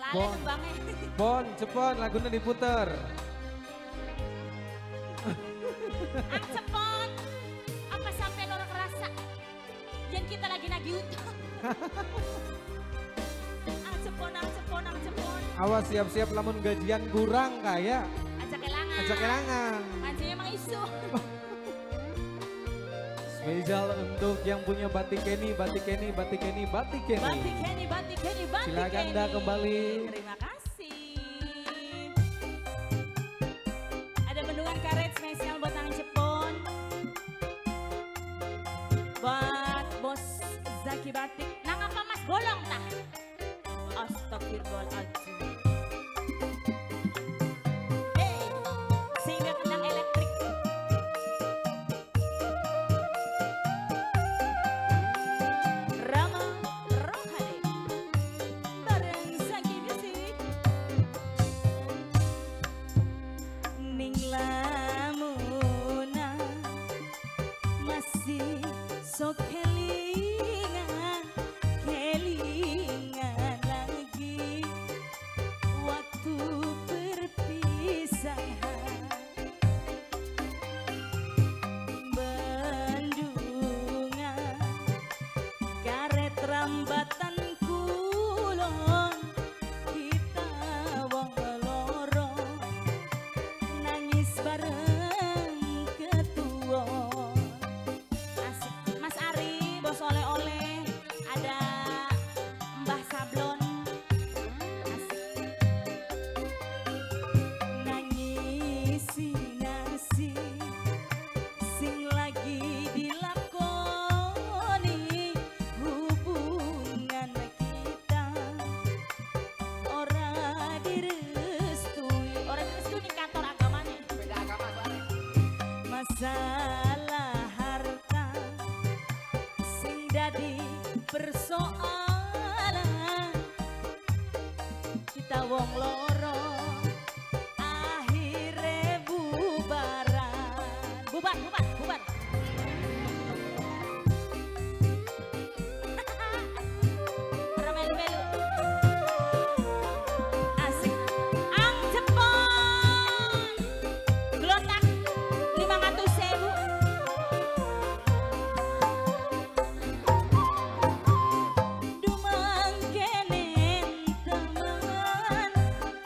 Bon, tembangnya. Bon, cepon lagunya diputer. Ang cepon. Apa sampai lo kerasa? Yang kita lagi nagih utang. Ang cepon, ang cepon, ang cepon. Awas siap-siap lamun gajian kurang kaya. Ajak kelangan. Ajak kelangan. Mancingnya emang isu. Spesial untuk yang punya batik Kenny, batik Kenny, batik Kenny, batik Kenny. Batik Kenny, batik Kenny, batik Silakan Kenny. Anda kembali. Terima kasih. Ada bendungan karet spesial buat Ang Cepon. Buat bos Zaki Batik. Nang apa mas bolong tah? Astagfirullahaladzim. Hey, sehingga kendang elektrik. Rama Rohani bareng Zaki Music. Ning lamuna masih sok kelingan, kelingan lagi waktu perpisahan. Bendungan karet rambatan kulon kita wong loro nangis bareng ketuon. Asik Mas Ari bos oleh-oleh ada Mbah Sablon. Asik nangisi nasi sing lagi dilakoni hubungan kita ora direstui ning kantor agamanya beda agama soalnya masalah harta sing dadi persoalan kita wong loro akhirnya bubaran bubar bubar bubar. Ora melu-melu. Asik. Ang Cepon. Gelotak 500.000. Dumang kenen teman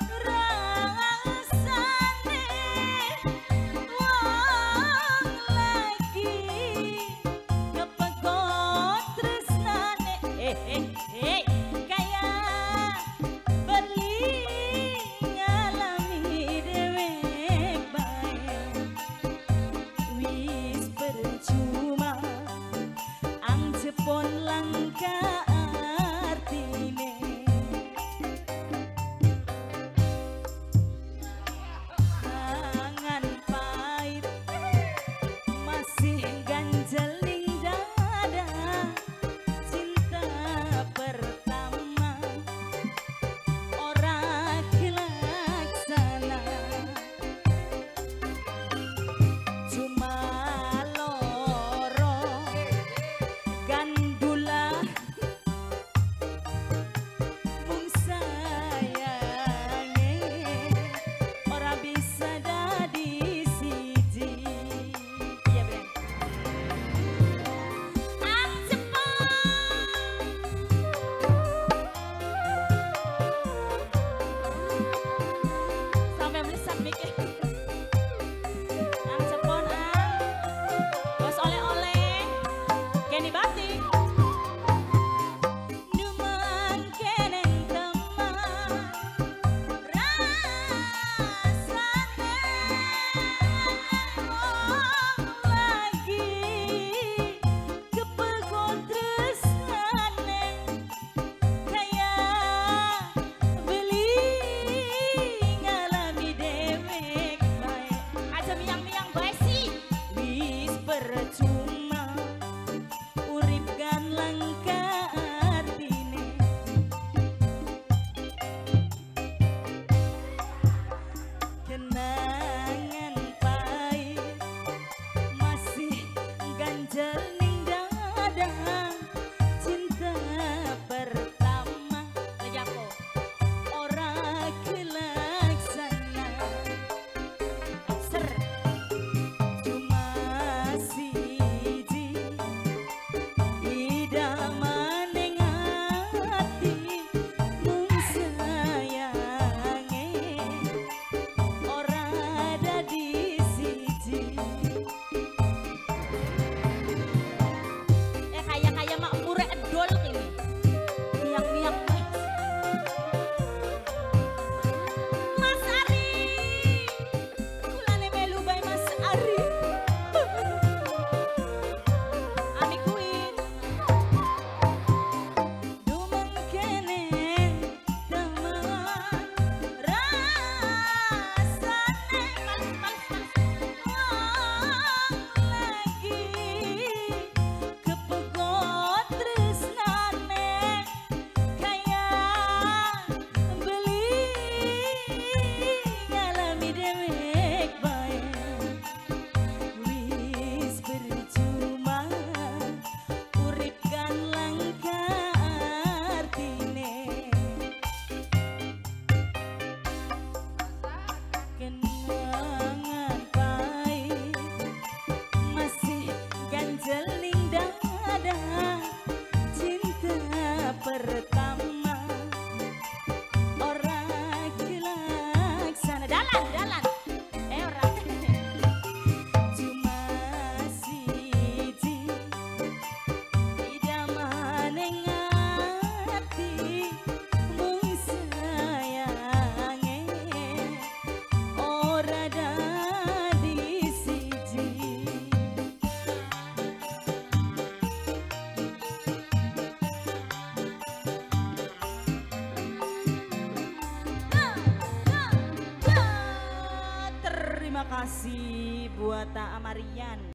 terima kasih buat Tak Amarian.